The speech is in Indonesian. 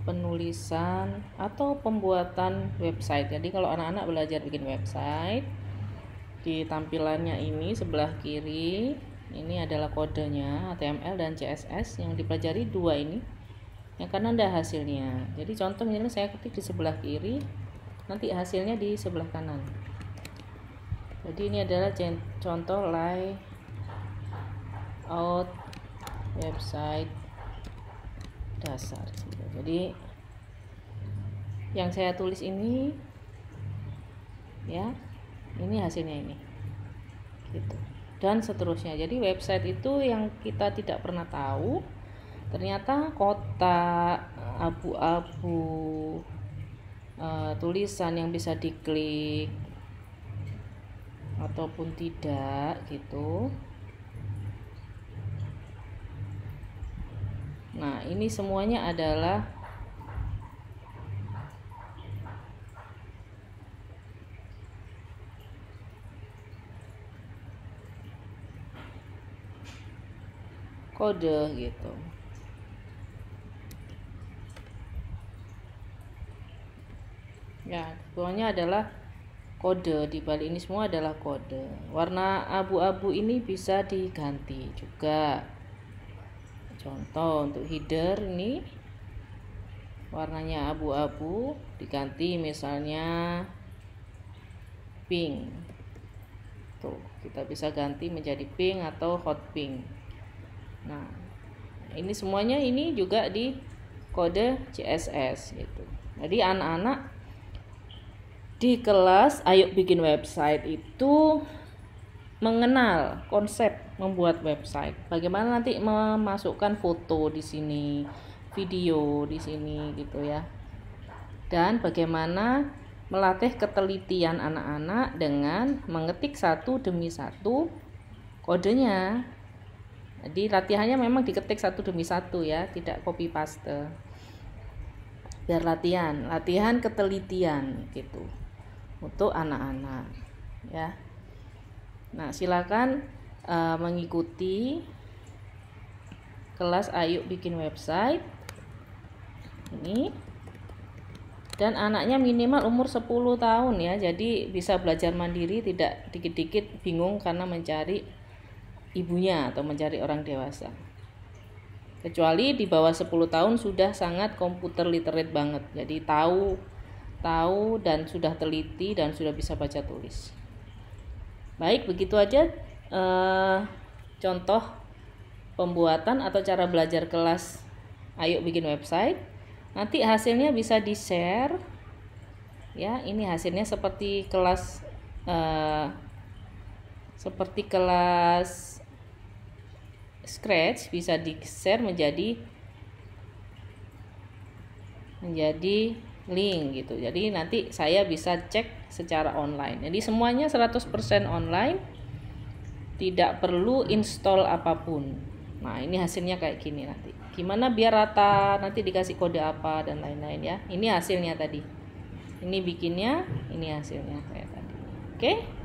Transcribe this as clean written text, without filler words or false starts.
penulisan atau pembuatan website. Jadi kalau anak-anak belajar bikin website, di tampilannya ini sebelah kiri ini adalah kodenya HTML dan CSS. Yang dipelajari dua ini, yang kanan ada hasilnya. Jadi contoh ini saya ketik di sebelah kiri, nanti hasilnya di sebelah kanan. Jadi ini adalah contoh layout website dasar. Jadi yang saya tulis ini ya, ini hasilnya ini gitu, dan seterusnya. Jadi website itu yang kita tidak pernah tahu, ternyata kotak, abu-abu, tulisan yang bisa diklik ataupun tidak gitu. Nah, ini semuanya adalah kode gitu. Ya, pokoknya adalah kode. Di balik ini semua adalah kode. Warna abu-abu ini bisa diganti juga. Contoh untuk header ini warnanya abu-abu, diganti misalnya pink. Tuh, kita bisa ganti menjadi pink atau hot pink. Nah, ini semuanya ini juga di kode CSS gitu. Jadi anak-anak di kelas Ayo Bikin Website itu mengenal konsep membuat website. Bagaimana nanti memasukkan foto di sini, video di sini gitu ya. Dan bagaimana melatih ketelitian anak-anak dengan mengetik satu demi satu kodenya. Jadi latihannya memang diketik satu demi satu ya, tidak copy paste. Biar latihan ketelitian gitu untuk anak-anak ya. Nah, silakan mengikuti kelas Ayo Bikin Website ini, dan anaknya minimal umur 10 tahun ya. Jadi bisa belajar mandiri, tidak dikit-dikit bingung karena mencari ibunya atau mencari orang dewasa. Kecuali di bawah 10 tahun sudah sangat komputer literate banget. Jadi tahu dan sudah teliti dan sudah bisa baca tulis. Baik, begitu aja contoh pembuatan atau cara belajar kelas Ayo Bikin Website. Nanti hasilnya bisa di-share ya. Ini hasilnya seperti kelas Scratch, bisa di-share menjadi link gitu. Jadi nanti saya bisa cek secara online. Jadi semuanya 100% online. Tidak perlu install apapun. Nah, ini hasilnya kayak gini nanti. Gimana biar rata, nanti dikasih kode apa dan lain-lain ya. Ini hasilnya tadi. Ini bikinnya, ini hasilnya kayak tadi. Oke?